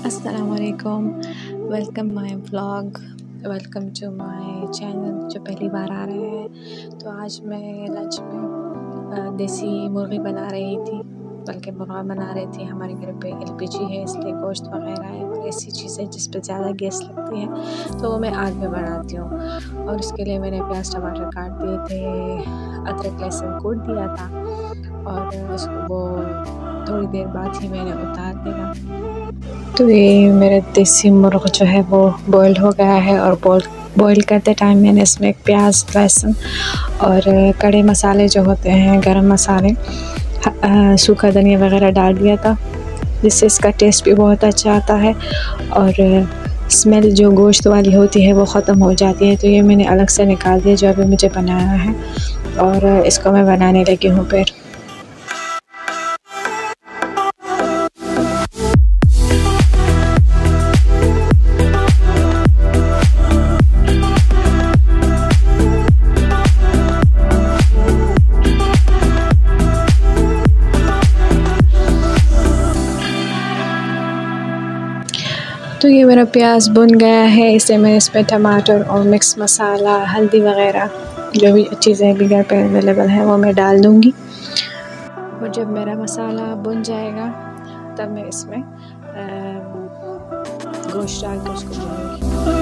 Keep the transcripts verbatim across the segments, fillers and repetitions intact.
अस्सलामुअलैकुम, welcome my vlog, welcome to my channel. जो पहली बार आ रहे हैं तो आज मैं लंच में देसी मुर्गी बना रही थी, बल्कि मुर्गा बना रही थी। हमारे घर पे एलपीजी है, इसलिए गोश्त वगैरह है और ऐसी चीज़ें जिस पे ज़्यादा गैस लगती है तो वो मैं आग में बनाती हूँ। और इसके लिए मैंने प्याज टमाटर काट दिए थे, अदरक लहसुन कूट दिया था और उसको वो थोड़ी देर बाद ही मैंने उतार दिया। तो ये मेरा देसी मुर्गा जो है वो बॉयल हो गया है और बॉयल बॉयल करते टाइम मैंने इसमें प्याज लहसुन और कड़े मसाले जो होते हैं, गरम मसाले, सूखा धनिया वगैरह डाल दिया था, जिससे इसका टेस्ट भी बहुत अच्छा आता है और स्मेल जो गोश्त वाली होती है वो ख़त्म हो जाती है। तो ये मैंने अलग से निकाल दिया जो अभी मुझे बनाना है और इसको मैं बनाने लगी हूँ फिर। तो ये मेरा प्याज भुन गया है, इसे मैं इसमें टमाटर और मिक्स मसाला, हल्दी वगैरह जो भी चीज़ें भी घर पे अवेलेबल है वो मैं डाल दूँगी। और जब मेरा मसाला भुन जाएगा तब मैं इसमें गोश्त डाल के उसको भूनूंगी।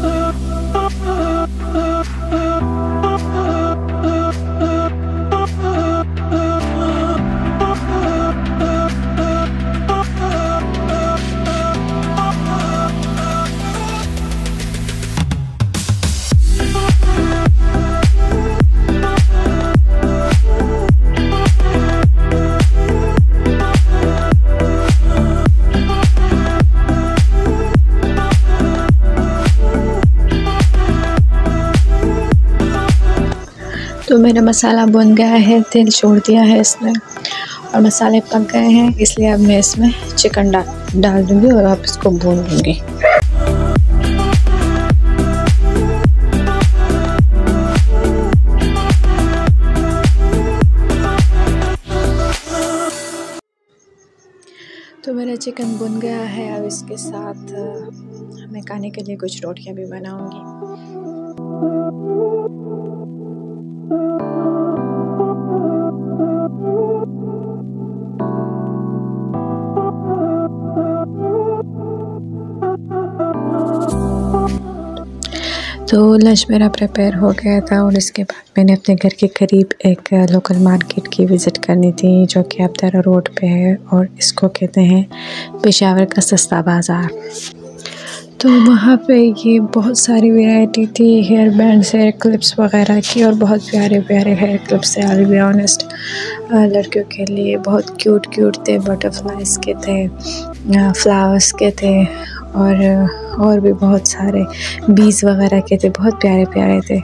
तो मेरा मसाला भुन गया है, तेल छोड़ दिया है इसने और मसाले पक गए हैं, इसलिए अब मैं इसमें चिकन डाल डाल दूँगी और अब इसको भून लूँगी। तो मेरा चिकन भुन गया है, अब इसके साथ मैं खाने के लिए कुछ रोटियां भी बनाऊँगी। तो लंच मेरा प्रिपेयर हो गया था और इसके बाद मैंने अपने घर के करीब एक लोकल मार्केट की विज़िट करनी थी जो कि अब्दरा रोड पे है और इसको कहते हैं पेशावर का सस्ता बाज़ार। तो वहाँ पे ये बहुत सारी वैरायटी थी हेयर बैंड्स, हेयर क्लिप्स वगैरह की, और बहुत प्यारे प्यारे हेयर क्लिप्स थे। आई बी ऑनेस्ट, लड़कियों के लिए बहुत क्यूट क्यूट थे, बटरफ्लाइज के थे, फ्लावर्स के थे और और भी बहुत सारे बीज वगैरह के थे, बहुत प्यारे प्यारे थे।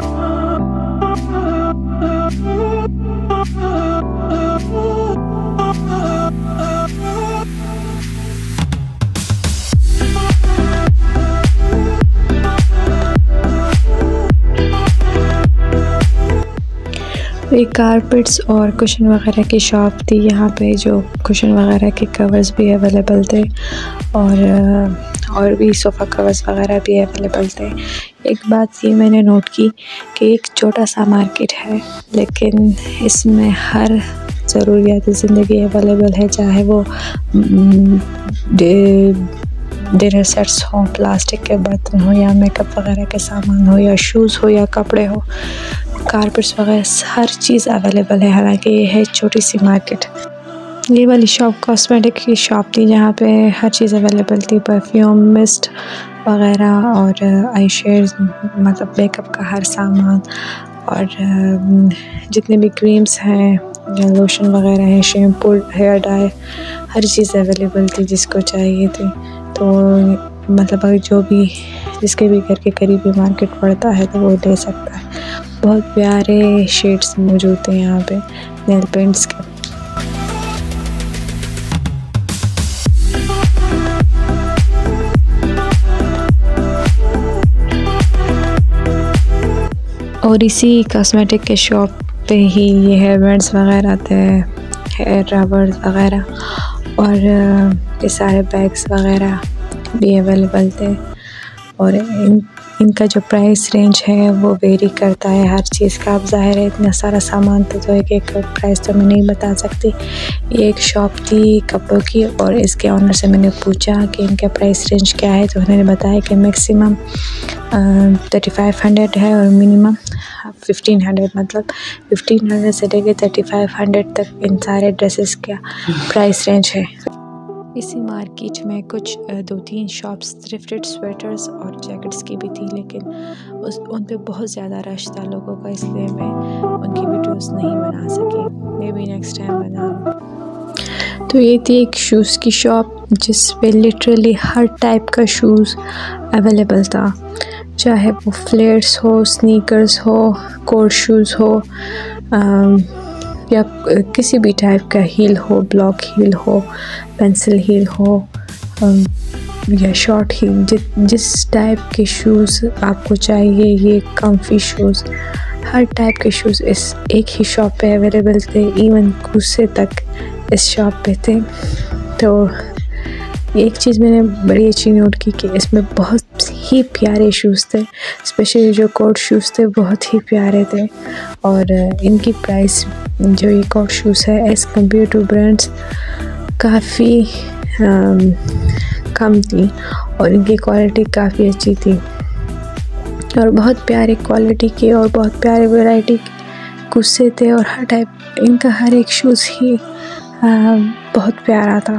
एक कारपेट्स और कुशन वगैरह की शॉप थी यहाँ पे, जो कुशन वगैरह के कवर्स भी अवेलेबल थे और और भी सोफ़ा कवर्स वगैरह भी अवेलेबल थे। एक बात ये मैंने नोट की कि एक छोटा सा मार्केट है लेकिन इसमें हर ज़रूरियात ज़िंदगी अवेलेबल है, चाहे वो डिनर सेट्स हो, प्लास्टिक के बर्तन हो या मेकअप वगैरह के सामान हो या शूज़ हो या कपड़े हो, कारपेट्स वगैरह, हर चीज़ अवेलेबल है। हालांकि ये है छोटी सी मार्केट। ये वाली शॉप कॉस्मेटिक की शॉप थी जहाँ पे हर चीज़ अवेलेबल थी, परफ्यूम, मिस्ट वगैरह और आई शेड्स, मतलब मेकअप का हर सामान और जितने भी क्रीम्स हैं या लोशन वगैरह हैं, शैम्पू, हेयर डाई, हर चीज़ अवेलेबल थी जिसको चाहिए थी। तो मतलब अगर जो भी जिसके भी घर के करीब भी मार्केट पड़ता है तो वो ले सकता है। बहुत प्यारे शेड्स मौजूद थे यहाँ पे नेल पेंट्स के। और इसी कॉस्मेटिक के शॉप पे ही ये हेयर बैंड्स वगैरह थे, हेयर रबर्स वगैरह और ये सारे बैग्स वगैरह भी अवेलेबल थे। और इन इनका जो प्राइस रेंज है वो वेरी करता है हर चीज़ का। अब ज़ाहिर है इतना सारा सामान था तो एक एक प्राइस तो मैं नहीं बता सकती। ये एक शॉप थी कपड़ों की और इसके ऑनर से मैंने पूछा कि इनका प्राइस रेंज क्या है, तो उन्होंने बताया कि मैक्सिमम थर्टी फाइव हंड्रेड है और मिनिमम फिफ्टीन हंड्रेड, मतलब फिफ्टीन हंड्रेड से लेके थर्टी फाइव हंड्रेड तक इन सारे ड्रेसेस का प्राइस रेंज है। इसी मार्केट में कुछ दो तीन शॉप्स थ्रिफ्टेड स्वेटर्स और जैकेट्स की भी थी, लेकिन उस उन पे बहुत ज़्यादा रश था लोगों का, इसलिए मैं उनकी वीडियोस नहीं बना सकी। मे बी नेक्स्ट टाइम बना। तो ये थी एक शूज़ की शॉप जिस पे लिटरली हर टाइप का शूज़ अवेलेबल था, चाहे वो फ्लेयर्स हो, स्नीकर्स हो, कोर्ट शूज़ हो, आ, या किसी भी टाइप का हील हो, ब्लॉक हील हो, पेंसिल हील हो या शॉर्ट हील, जि, जिस टाइप के शूज़ आपको चाहिए, ये कम्फी शूज़, हर टाइप के शूज़ इस एक ही शॉप पे अवेलेबल थे। इवन कुर्से तक इस शॉप पे थे। तो एक चीज़ मैंने बड़ी अच्छी नोट की कि इसमें बहुत ही प्यारे शूज़ थे, स्पेशली जो कोट शूज़ थे बहुत ही प्यारे थे। और इनकी प्राइस जो ये कोट शूज़ है एज़ कम्पेयर टू ब्रांड्स काफ़ी कम थी और इनकी क्वालिटी काफ़ी अच्छी थी और बहुत प्यारे क्वालिटी के और बहुत प्यारे वैरायटी के कुर्से थे और हर टाइप इनका हर एक शूज़ ही आ, बहुत प्यारा था।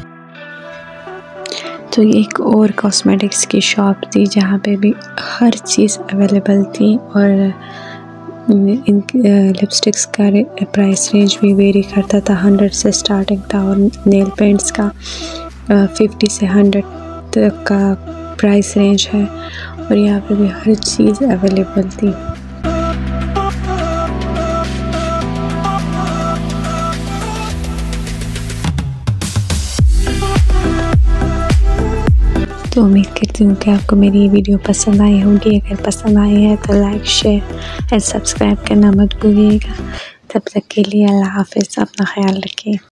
तो ये एक और कॉस्मेटिक्स की शॉप थी जहाँ पे भी हर चीज़ अवेलेबल थी और इन लिपस्टिक्स का प्राइस रेंज भी वेरी करता था, हंड्रेड से स्टार्टिंग था और नेल पेंट्स का फिफ्टी से हंड्रेड तक का प्राइस रेंज है और यहाँ पे भी हर चीज़ अवेलेबल थी। तो उम्मीद करती हूँ कि आपको मेरी ये वीडियो पसंद आई होगी। अगर पसंद आई है तो लाइक, शेयर एंड सब्सक्राइब करना मत भूलिएगा। तब तक के लिए अल्लाह हाफ़िज़, अपना ख्याल रखिए।